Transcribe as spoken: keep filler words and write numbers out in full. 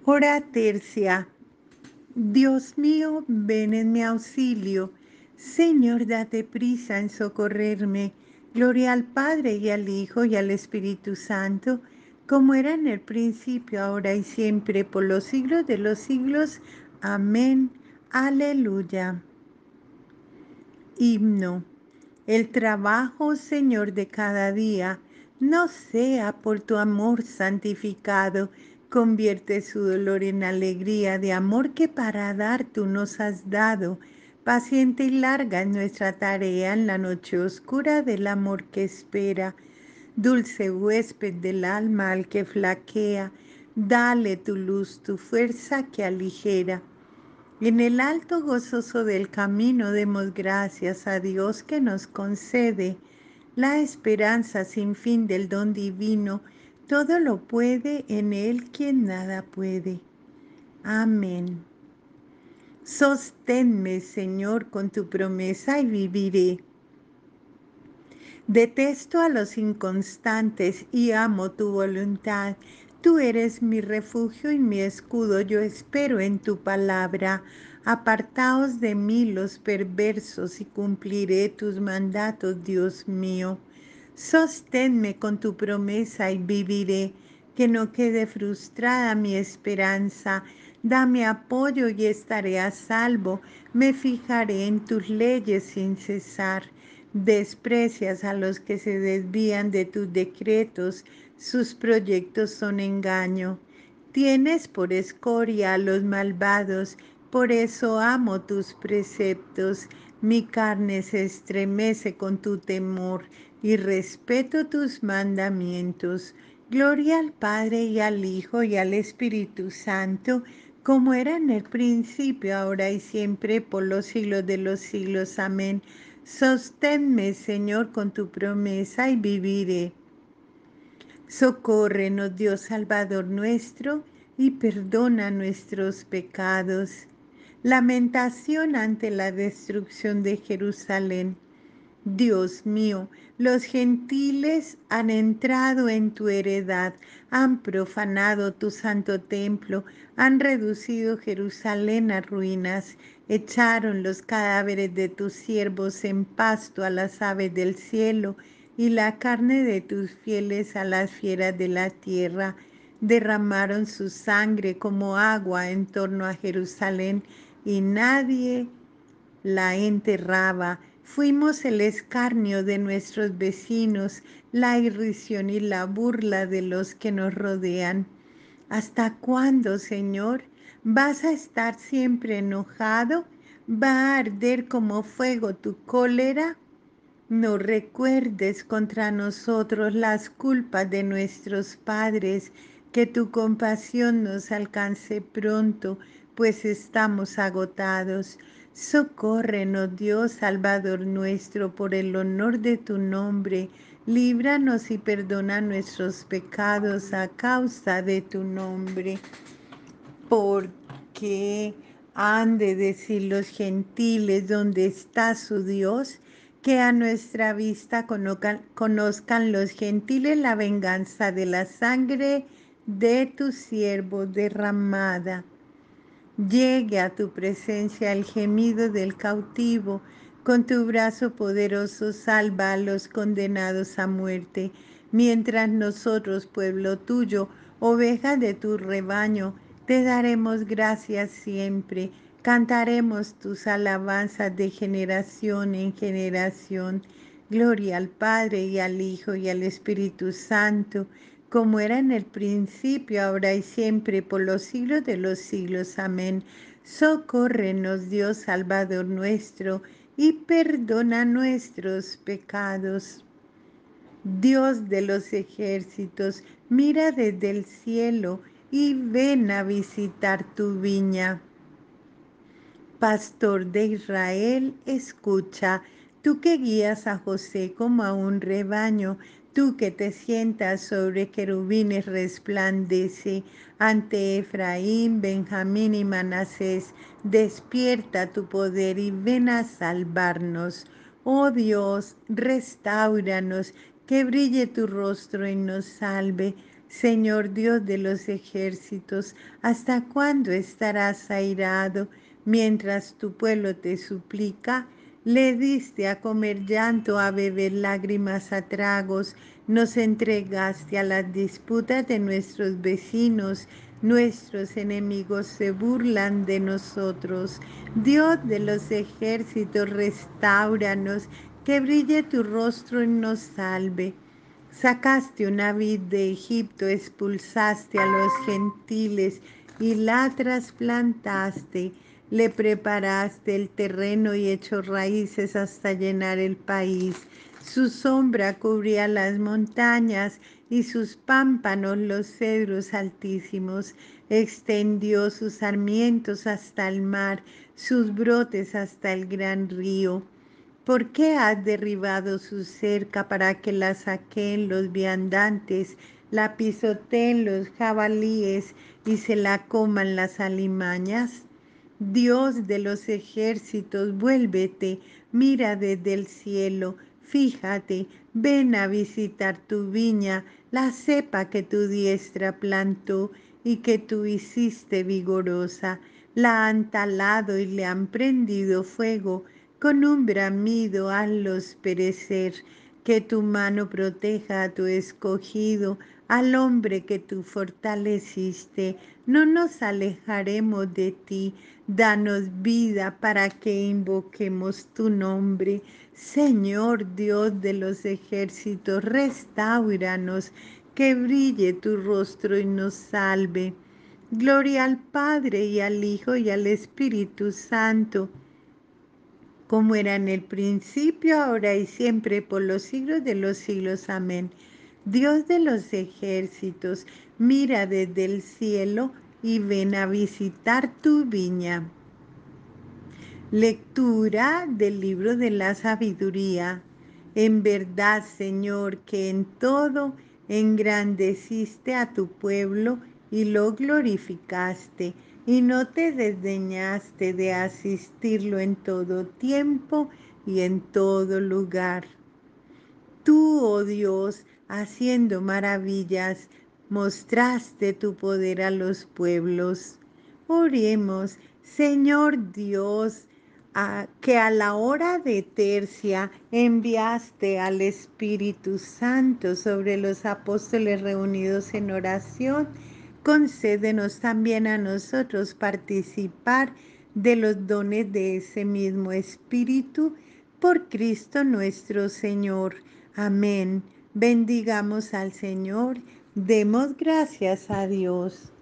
Hora tercia. Dios mío, ven en mi auxilio. Señor, date prisa en socorrerme. Gloria al Padre y al Hijo y al Espíritu Santo, como era en el principio, ahora y siempre, por los siglos de los siglos. Amén. Aleluya. Himno. El trabajo, Señor, de cada día, no sea por tu amor santificado. Convierte su dolor en alegría de amor que para dar tú nos has dado. Paciente y larga es nuestra tarea en la noche oscura del amor que espera. Dulce huésped del alma al que flaquea, dale tu luz, tu fuerza que aligera. En el alto gozoso del camino demos gracias a Dios que nos concede la esperanza sin fin del don divino. Todo lo puede en Él quien nada puede. Amén. Sosténme, Señor, con tu promesa y viviré. Detesto a los inconstantes y amo tu voluntad. Tú eres mi refugio y mi escudo, yo espero en tu palabra. Apartaos de mí los perversos y cumpliré tus mandatos, Dios mío. Sosténme con tu promesa y viviré, que no quede frustrada mi esperanza. Dame apoyo y estaré a salvo. Me fijaré en tus leyes sin cesar. Desprecias a los que se desvían de tus decretos, sus proyectos son engaño. Tienes por escoria a los malvados, por eso amo tus preceptos. Mi carne se estremece con tu temor y respeto tus mandamientos. Gloria al Padre y al Hijo y al Espíritu Santo, como era en el principio, ahora y siempre, por los siglos de los siglos. Amén. Sosténme, Señor, con tu promesa y viviré. Socórrenos, Dios Salvador nuestro, y perdona nuestros pecados. Lamentación ante la destrucción de Jerusalén. Dios mío, los gentiles han entrado en tu heredad, han profanado tu santo templo, han reducido Jerusalén a ruinas, echaron los cadáveres de tus siervos en pasto a las aves del cielo y la carne de tus fieles a las fieras de la tierra. Derramaron su sangre como agua en torno a Jerusalén y nadie la enterraba. Fuimos el escarnio de nuestros vecinos, la irrisión y la burla de los que nos rodean. ¿Hasta cuándo, Señor? ¿Vas a estar siempre enojado? ¿Va a arder como fuego tu cólera? No recuerdes contra nosotros las culpas de nuestros padres, que tu compasión nos alcance pronto, pues estamos agotados. Socórrenos, Dios Salvador nuestro, por el honor de tu nombre. Líbranos y perdona nuestros pecados a causa de tu nombre. Porque han de decir los gentiles dónde está su Dios, que a nuestra vista conozcan, conozcan los gentiles la venganza de la sangre de tu siervo derramada. Llegue a tu presencia el gemido del cautivo, con tu brazo poderoso salva a los condenados a muerte, mientras nosotros, pueblo tuyo, ovejas de tu rebaño, te daremos gracias siempre, cantaremos tus alabanzas de generación en generación. Gloria al Padre y al Hijo y al Espíritu Santo, como era en el principio, ahora y siempre, por los siglos de los siglos. Amén. Socórrenos, Dios Salvador nuestro, y perdona nuestros pecados. Dios de los ejércitos, mira desde el cielo y ven a visitar tu viña. Pastor de Israel, escucha, tú que guías a José como a un rebaño, tú que te sientas sobre querubines, resplandece ante Efraín, Benjamín y Manasés. Despierta tu poder y ven a salvarnos. Oh Dios, restáuranos, que brille tu rostro y nos salve. Señor Dios de los ejércitos, ¿hasta cuándo estarás airado mientras tu pueblo te suplica? Le diste a comer llanto, a beber lágrimas a tragos, nos entregaste a las disputas de nuestros vecinos, nuestros enemigos se burlan de nosotros. Dios de los ejércitos, restáuranos, que brille tu rostro y nos salve. Sacaste una vid de Egipto, expulsaste a los gentiles y la trasplantaste. Le preparaste el terreno y echó raíces hasta llenar el país. Su sombra cubría las montañas y sus pámpanos los cedros altísimos. Extendió sus sarmientos hasta el mar, sus brotes hasta el gran río. ¿Por qué has derribado su cerca para que la saqueen los viandantes, la pisoteen los jabalíes y se la coman las alimañas? Dios de los ejércitos, vuélvete, mira desde el cielo, fíjate, ven a visitar tu viña, la cepa que tu diestra plantó y que tú hiciste vigorosa. La han talado y le han prendido fuego, con un bramido hazlos perecer. Que tu mano proteja a tu escogido, al hombre que tú fortaleciste. No nos alejaremos de ti. Danos vida para que invoquemos tu nombre. Señor Dios de los ejércitos, restáuranos, que brille tu rostro y nos salve. Gloria al Padre y al Hijo y al Espíritu Santo, como era en el principio, ahora y siempre, por los siglos de los siglos. Amén. Dios de los ejércitos, mira desde el cielo y ven a visitar tu viña. Lectura del libro de la sabiduría. En verdad, Señor, que en todo engrandeciste a tu pueblo y lo glorificaste, y no te desdeñaste de asistirlo en todo tiempo y en todo lugar. Tú, oh Dios, haciendo maravillas, mostraste tu poder a los pueblos. Oremos, Señor Dios, a, que a la hora de tercia enviaste al Espíritu Santo sobre los apóstoles reunidos en oración. Concédenos también a nosotros participar de los dones de ese mismo Espíritu, por Cristo nuestro Señor. Amén. Bendigamos al Señor. Demos gracias a Dios.